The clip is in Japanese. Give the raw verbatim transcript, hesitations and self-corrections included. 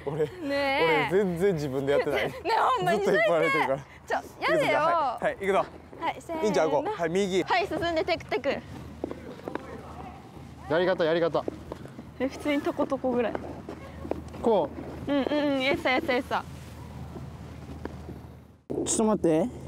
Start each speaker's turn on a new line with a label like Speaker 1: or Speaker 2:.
Speaker 1: 俺
Speaker 2: ね
Speaker 1: 俺全然自分でやってない。
Speaker 2: ねほんまに
Speaker 1: ずっと引っ張られてるから。
Speaker 2: ちょやれよ。
Speaker 1: はいはい行くぞ。
Speaker 2: はいせーの。
Speaker 1: いいんちゃうこう。はい右。
Speaker 2: はい進んでテクテク。
Speaker 3: やり方やり方。
Speaker 2: え普通にトコトコぐらい。
Speaker 3: こ
Speaker 2: うんうんうんやったやったやった。
Speaker 4: ちょっと待って。